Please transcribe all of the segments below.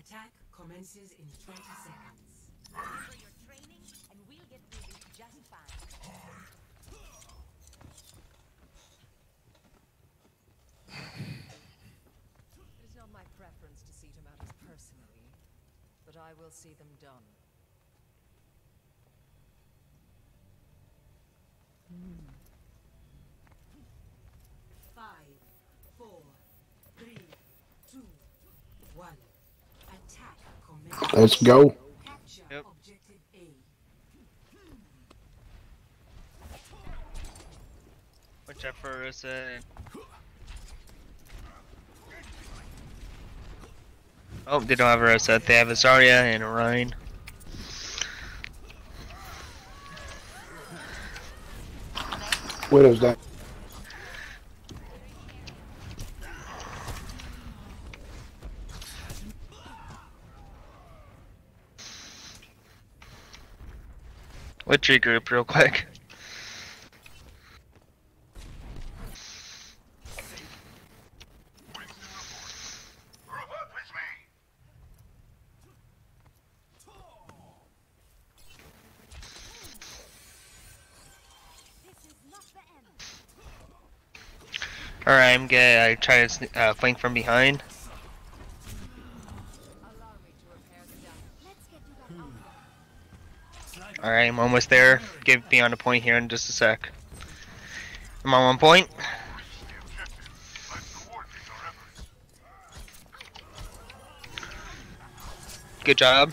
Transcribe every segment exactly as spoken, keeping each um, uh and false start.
Attack commences in twenty seconds. For your training, and we'll get through this just fine. It is not my preference to see to matters personally, but I will see them done. Five, four, three, two, one. Attack commences. Let's go. Capture Yep. objective A. Watch out for Ursa. Oh, they don't have Ursa. They have a Zarya and a Rhine. Widow's down. Let's regroup real quick. This is not the end. Alright, I'm gonna uh, try to sne- uh, flank from behind. Allow me to repair the damage. Let's get you that outcome. Alright, I'm almost there. Get me on the point here in just a sec. I'm on one point. Good job.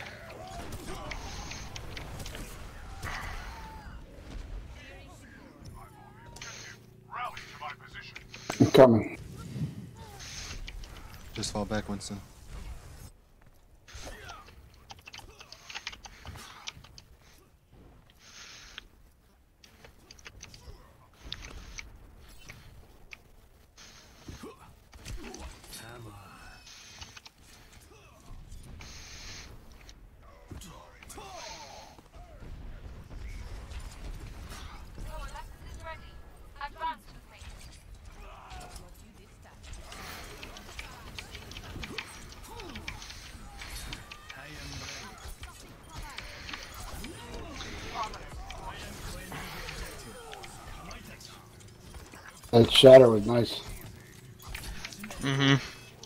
I'm coming. Just fall back, Winston. That shadow was nice. Mm-hmm.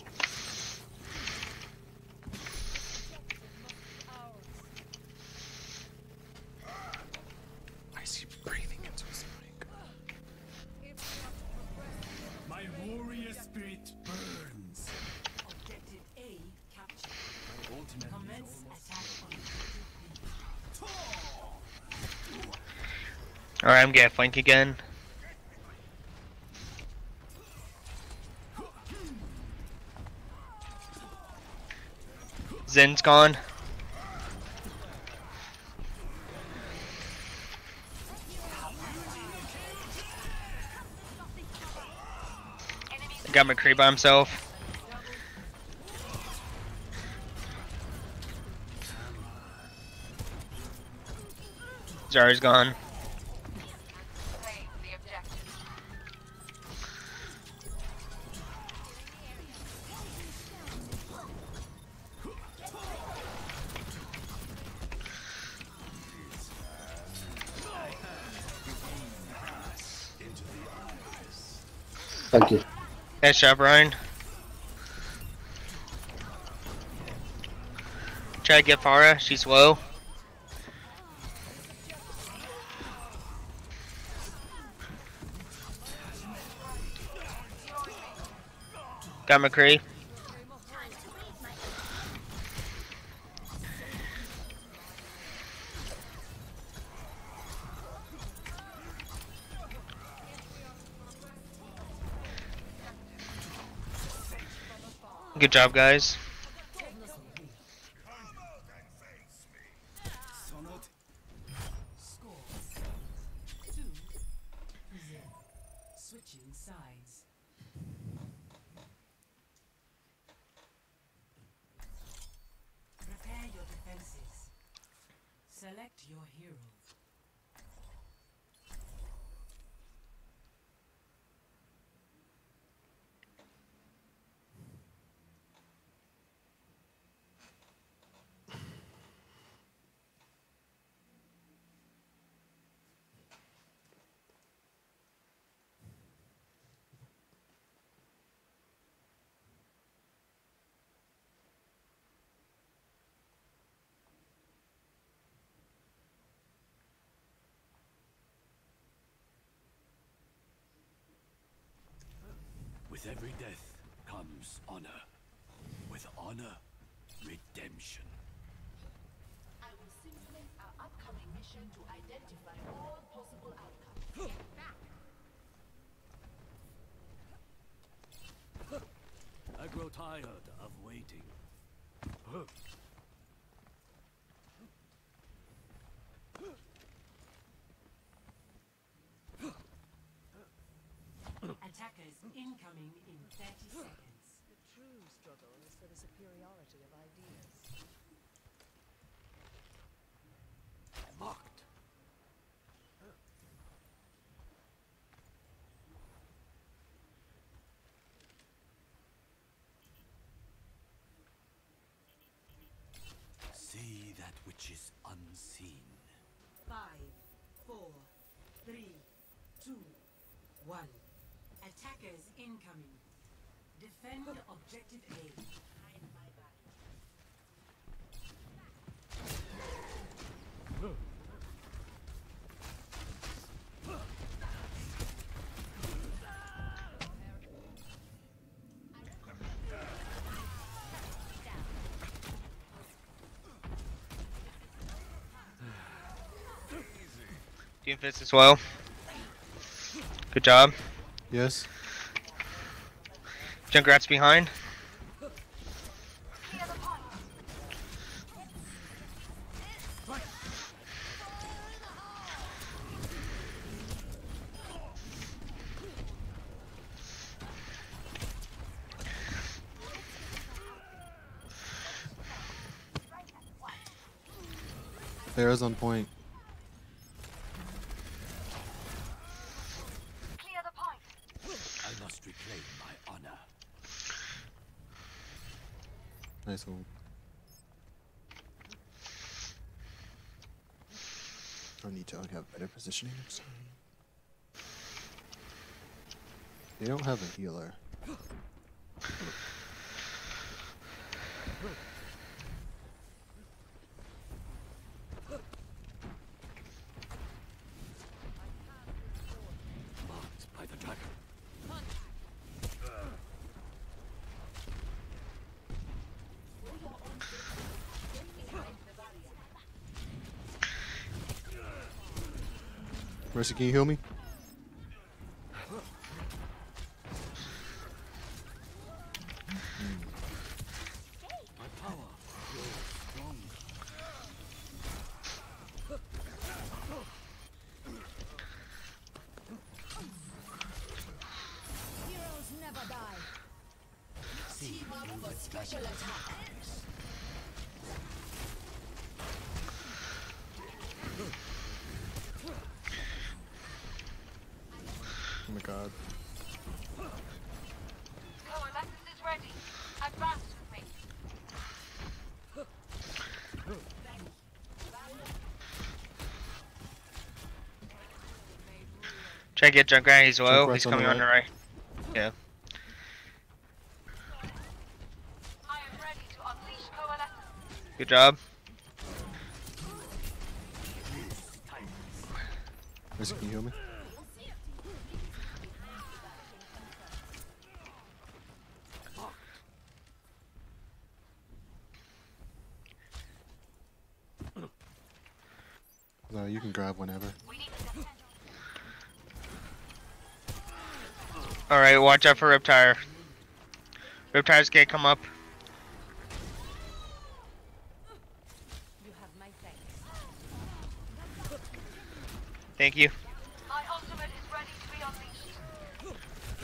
I see breathing into his mic. My warrior spirit burns. Objective A captured. Commence attack on objective B. Alright, I'm gonna flank again. Zen's gone. Got McCree by himself. Zarya's gone. Thank you. Nice job, Ryan. Try to get Farah, she's low. Got McCree. Good job, guys. Switching sides. Prepare your defenses. Select your hero. every death comes honor. With honor, redemption. I will simulate our upcoming mission to identify all possible outcomes. I grow tired of waiting. Attackers incoming in thirty seconds. The true struggle is for the superiority of ideas. Mocked. See that which is unseen. Five, four, three, two, one. Attackers incoming. Defend objective A. Hide my body. Team fits as well. Good job. Yes. Junkrat's behind. Pharah's on point. I must reclaim my honor. Nice one. I need to have better positioning next time. They don't have a healer. Marked by the dragon. Mercy, can you heal me? My power grows stronger. Heroes never die. Team up for special attack. Oh my god. Coalescence is ready. Advance with me. Try to get Junkrat as well. Junkrat's He's on the coming on the right. Yeah. I am ready to unleash coalescence. Good job. Mercy, can you heal me? No, you can grab whenever. Alright, watch out for Riptire. Riptire's gonna come up. You have my thanks. Thank you. My ultimate is ready to be unleashed.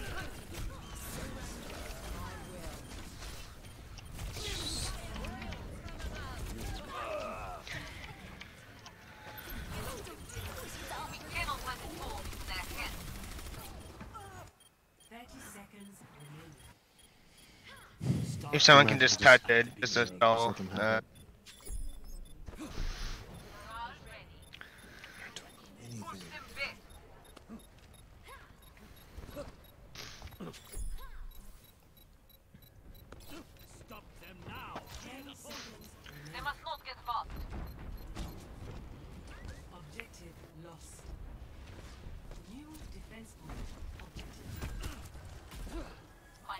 We cannot let it fall into their hands. thirty seconds remaining. If someone might can have just to touch just it, just a stall. let them have Uh, it. Anything. Stop them now. ten seconds They remaining. must not get fast. Objective lost. New defense point. Objective. My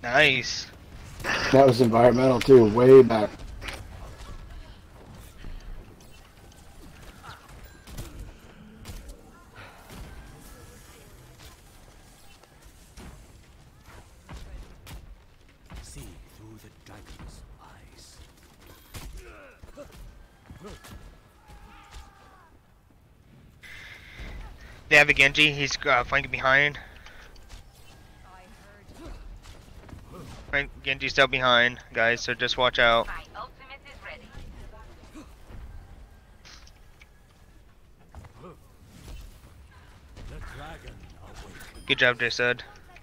Nice. That was environmental too, way back. See through the dragon's eyes. They have a Genji. He's uh, flanking behind. Frank Genji's still behind, guys. So just watch out. My ultimate is ready. The dragon awakens. Good job, J said.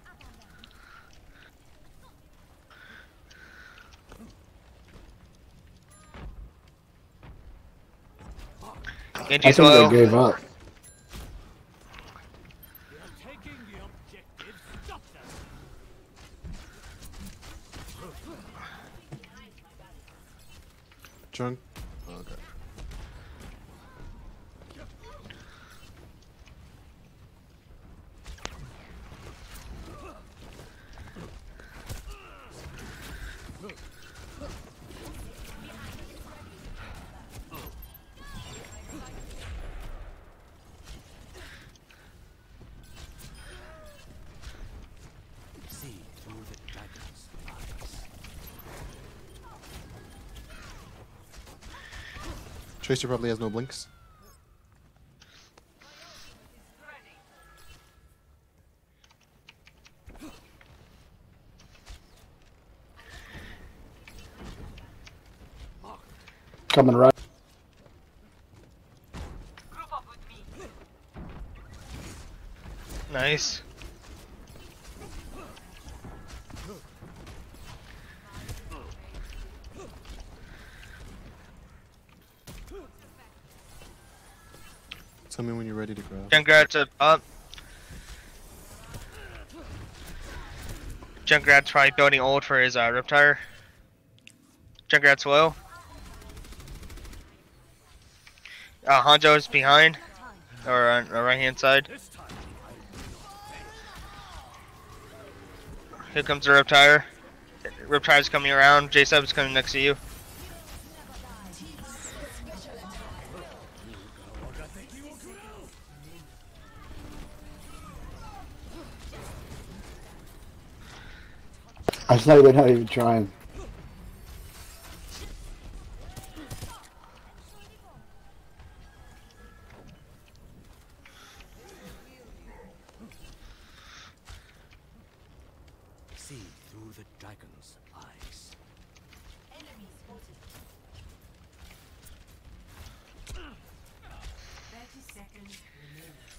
I Genji's think low. they gave up. They are taking the objective. Stop them. Junk. Oh, okay. See through the dragon's eyes. Tracer probably has no blinks. Coming right. Group up with me. Nice. Tell me when you're ready to grab. Junkrat's up. up. Junkrat's probably building ult for his uh, Riptire. Junkrat's low. Uh, Hanjo's behind, or on the right hand side. Here comes the Riptire. Riptire's coming around. J-Sub's coming next to you. I saw they're not even trying. See through the dragon's eyes. Enemy spotted. thirty seconds remaining.